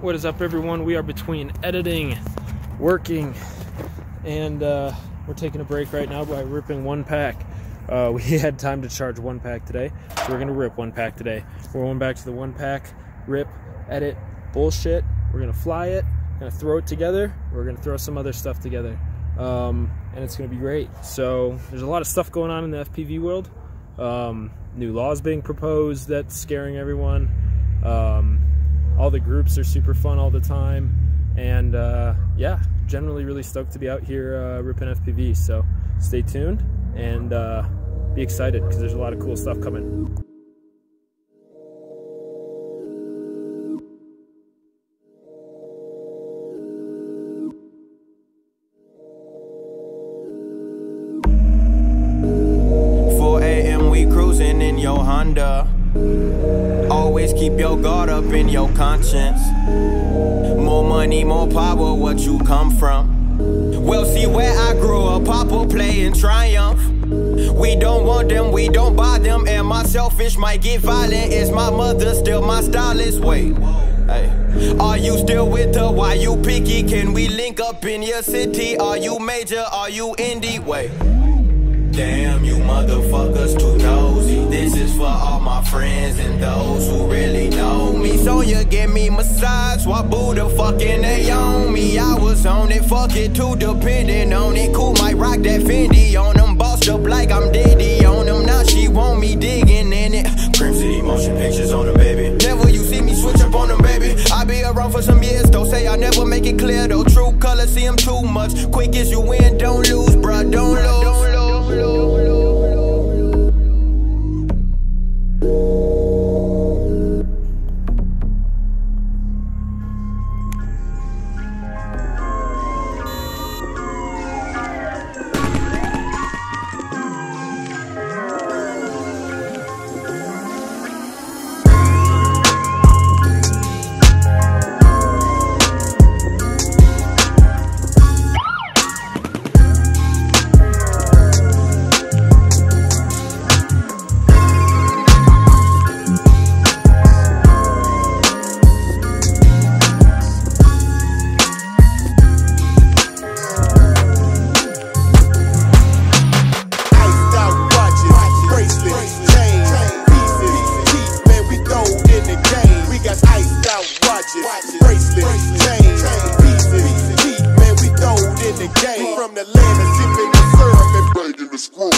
What is up, everyone? We are between editing, working, and we're taking a break right now by ripping one pack. We had time to charge one pack today, so we're gonna rip one pack today. We're going back to the one pack, rip, edit, bullshit. We're gonna fly it, gonna throw it together. We're gonna throw some other stuff together, and it's gonna be great. So there's a lot of stuff going on in the FPV world. New laws being proposed that's scaring everyone. All the groups are super fun all the time, and yeah, generally really stoked to be out here ripping FPV. So stay tuned and be excited, because there's a lot of cool stuff coming. In your Honda, always keep your guard up in your conscience. More money, more power, what you come from. Well, see where I grew up, Papa playing Triumph. We don't want them, we don't buy them, and my selfish might get violent. Is my mother still my stylist? Wait, hey, are you still with her? Why you picky? Can we link up in your city? Are you major? Are you indie? Wait. Damn, you motherfuckers too nosy. This is for all my friends and those who really know me. So you give me massage while Buddha fucking they on me. I was on it, fuck it, too dependent on it. Cool, might rock that Fendi on them, bossed up like I'm Diddy on them. Now she want me digging in it. Crimson City motion pictures on them, baby. Never you see me switch up on them, baby. I be around for some years, don't say I never make it clear though. True color, see them too much. Quick as you win, don't lose, bruh, don't lose. From the land of sipping the syrup and breaking the screw.